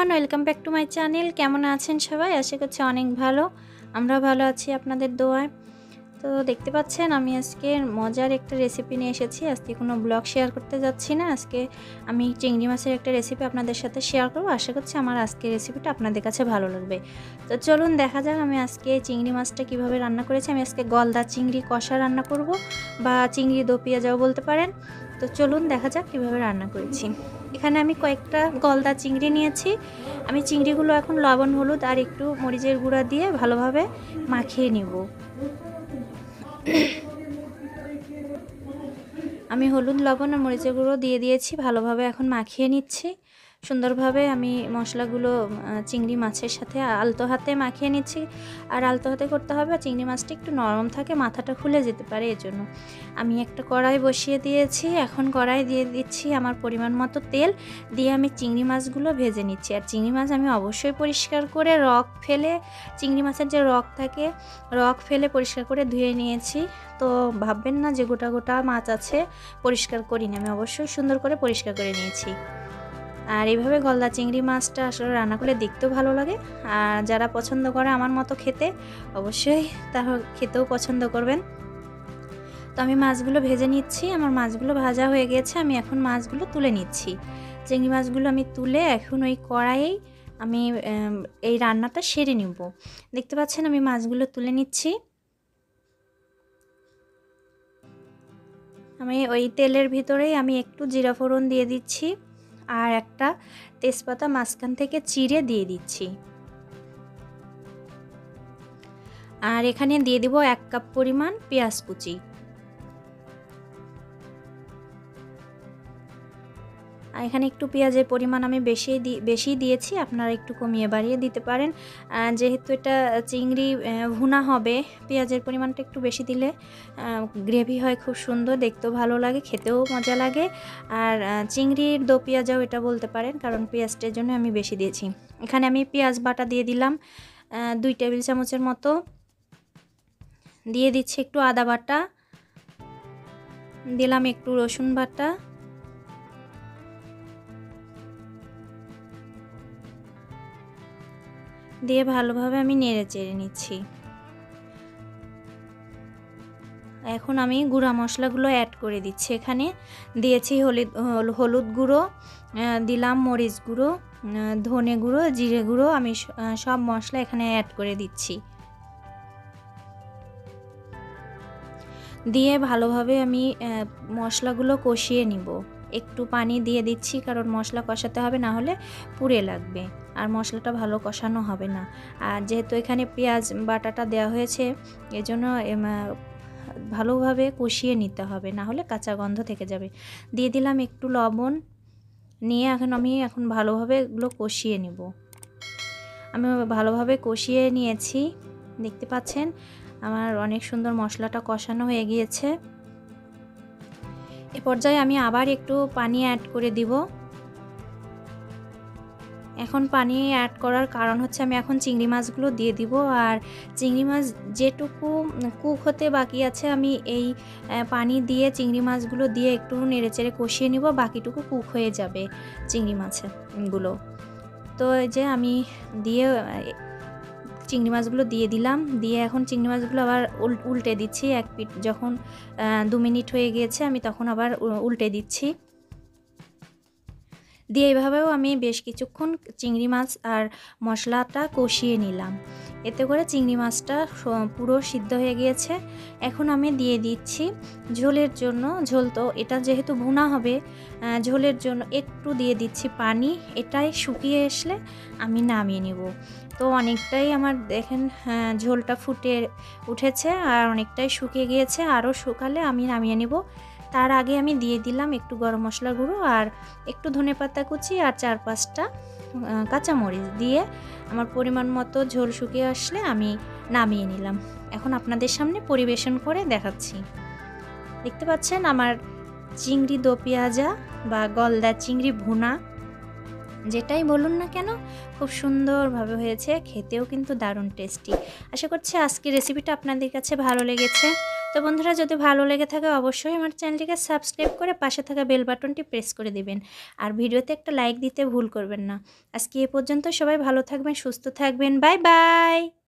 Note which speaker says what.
Speaker 1: Everyone, welcome back to my channel. কেমন আছেন সবাই? আশা করছি অনেক ভালো। আমরা ভালো আছি আপনাদের দোয়ায়। তো দেখতে পাচ্ছেন আমি আজকে মজার একটা রেসিপি নিয়ে এসেছি। আজকে কোনো ব্লগ শেয়ার করতে যাচ্ছি না। আজকে আমি চিংড়ি মাছের একটা রেসিপি আপনাদের সাথে শেয়ার করব। আশা করছি আমার আজকের রেসিপিটা আপনাদের কাছে ভালো লাগবে। তো চলুন দেখা যাক আমি আজকে চিংড়ি মাছটা কিভাবে রান্না করেছি। আমি আজকে গলদা চিংড়ি কষা রান্না করব, বা চিংড়ি দো পেঁয়াজাও বলতে পারেন। তো চলুন দেখা যাক কীভাবে রান্না করেছি। এখানে আমি কয়েকটা গলদা চিংড়ি নিয়েছি। আমি চিংড়িগুলো এখন লবণ, হলুদ আর একটু মরিচের গুঁড়া দিয়ে ভালোভাবে মাখিয়ে নিব। আমি হলুদ, লবণ আর মরিচের গুঁড়ো দিয়ে দিয়েছি, ভালোভাবে এখন মাখিয়ে নিচ্ছি। সুন্দরভাবে আমি মশলাগুলো চিংড়ি মাছের সাথে আলতো হাতে মাখিয়ে নিচ্ছি। আর আলতো হাতে করতে হবে, চিংড়ি মাছটা একটু নরম থাকে, মাথাটা খুলে যেতে পারে, এজন্য আমি একটা কড়াই বসিয়ে দিয়েছি। এখন কড়াই দিয়ে দিচ্ছি আমার পরিমাণ মতো তেল, দিয়ে আমি চিংড়ি মাছগুলো ভেজে নিচ্ছি। আর চিংড়ি মাছ আমি অবশ্যই পরিষ্কার করে রক ফেলে, চিংড়ি মাছের যে রক থাকে রক ফেলে পরিষ্কার করে ধুয়ে নিয়েছি। তো ভাববেন না যে গোটা গোটা মাছ আছে পরিষ্কার করিনি, আমি অবশ্যই সুন্দর করে পরিষ্কার করে নিয়েছি। আর এইভাবে গলদা চিংড়ি মাছটা আসলে রান্না করলে দেখতেও ভালো লাগে। আর যারা পছন্দ করে আমার মতো খেতে, অবশ্যই তারা খেতেও পছন্দ করবেন। তো আমি মাছগুলো ভেজে নিচ্ছি। আমার মাছগুলো ভাজা হয়ে গেছে, আমি এখন মাছগুলো তুলে নিচ্ছি। চিংড়ি মাছগুলো আমি তুলে এখন ওই কড়াইয়েই আমি এই রান্নাটা সেরে নিব। দেখতে পাচ্ছেন আমি মাছগুলো তুলে নিচ্ছি। আমি ওই তেলের ভিতরেই আমি একটু জিরা ফোড়ন দিয়ে দিচ্ছি, আর একটা তেজপাতা মাঝখান থেকে চিড়ে দিয়ে দিচ্ছি। আর এখানে দিয়ে দিব 1 কাপ পরিমাণ পেঁয়াজ কুচি। আর এখানে একটু পেঁয়াজের পরিমাণ আমি বেশি দিয়েছি, আপনারা একটু কমিয়ে বাড়িয়ে দিতে পারেন। যেহেতু এটা চিংড়ি ভুনা হবে, পেঁয়াজের পরিমাণটা একটু বেশি দিলে গ্রেভি হয় খুব সুন্দর, দেখতেও ভালো লাগে, খেতেও মজা লাগে। আর চিংড়ির দো পেঁয়াজাও এটা বলতে পারেন, কারণ পেঁয়াজটার জন্য আমি বেশি দিয়েছি। এখানে আমি পেঁয়াজ বাটা দিয়ে দিলাম 2 টেবিল চামচের মতো। দিয়ে দিচ্ছি একটু আদা বাটা, দিলাম একটু রসুন বাটা, দিয়ে ভালোভাবে আমি নেড়ে চেড়ে নিচ্ছি। এখন আমি গুঁড়া মশলাগুলো অ্যাড করে দিচ্ছি। এখানে দিয়েছি হলুদ গুঁড়ো, দিলাম মরিচ গুঁড়ো, ধনে গুঁড়ো, জিরে গুঁড়ো, আমি সব মশলা এখানে অ্যাড করে দিচ্ছি। দিয়ে ভালোভাবে আমি মশলাগুলো কষিয়ে নিব। একটু পানি দিয়ে দিচ্ছি, কারণ মশলা কষাতে হবে, না হলে পুড়ে লাগবে আর মশলাটা ভালো কষানো হবে না। আর যেহেতু এখানে পেঁয়াজ বাটাটা দেওয়া হয়েছে, এজন্য ভালোভাবে কষিয়ে নিতে হবে, না হলে কাঁচা গন্ধ থেকে যাবে। দিয়ে দিলাম একটু লবণ, নিয়ে আমি ভালোভাবে এগুলো কষিয়ে নিব। আমি ভালোভাবে কষিয়ে নিয়েছি। দেখতে পাচ্ছেন আমার অনেক সুন্দর মশলাটা কষানো হয়ে গিয়েছে। এ পর্যায়ে আমি আবার একটু পানি অ্যাড করে দিব। এখন পানি অ্যাড করার কারণ হচ্ছে আমি এখন চিংড়ি মাছগুলো দিয়ে দিব। আর চিংড়ি মাছ যেটুকু কুক হতে বাকি আছে, আমি এই পানি দিয়ে চিংড়ি মাছগুলো দিয়ে একটু নেড়েচেড়ে কষিয়ে নিব, বাকিটুকু কুক হয়ে যাবে চিংড়ি মাছগুলো। তো এই যে আমি চিংড়ি মাছগুলো দিয়ে দিলাম, দিয়ে এখন চিংড়ি মাছগুলো আবার উল্টে দিচ্ছি। এক পিঠ যখন 2 মিনিট হয়ে গিয়েছে, আমি তখন আবার উল্টে দিচ্ছি। দিয়ে এইভাবেও আমি বেশ কিছুক্ষণ চিংড়ি মাছ আর মশলাটা কষিয়ে নিলাম। এতে করে চিংড়ি মাছটা পুরো সিদ্ধ হয়ে গিয়েছে। এখন আমি দিয়ে দিচ্ছি ঝোলের জন্য, ঝোল তো এটা যেহেতু ভুনা হবে, ঝোলের জন্য একটু দিয়ে দিচ্ছি পানি। এটাই শুকিয়ে আসলে আমি নামিয়ে নিব। তো অনেকটাই আমার দেখেন ঝোলটা ফুটে উঠেছে আর অনেকটাই শুকিয়ে গিয়েছে, আরও শুকালে আমি নামিয়ে নিব। তার আগে আমি দিয়ে দিলাম একটু গরম মশলা গুঁড়ো আর একটু ধনেপাতা কুচি আর 4-5টা কাঁচামরিচ দিয়ে আমার পরিমাণ মতো ঝোল শুকিয়ে আসলে আমি নামিয়ে নিলাম। এখন আপনাদের সামনে পরিবেশন করে দেখাচ্ছি। দেখতে পাচ্ছেন আমার চিংড়ি দো পেঁয়াজা বা গলদা চিংড়ি ভুনা, যেটাই বলুন না কেন, খুব সুন্দরভাবে হয়েছে, খেতেও কিন্তু দারুণ টেস্টি। আশা করছি আজকের রেসিপিটা আপনাদের কাছে ভালো লেগেছে। তো বন্ধুরা, যদি ভালো লেগে থাকে অবশ্যই আমার চ্যানেলটিকে সাবস্ক্রাইব করে পাশে থাকা বেল বাটনটি প্রেস করে দিবেন। আর ভিডিওতে একটা লাইক দিতে ভুল করবেন না। আজকে এ পর্যন্ত, সবাই ভালো থাকবেন, সুস্থ থাকবেন। Bye by.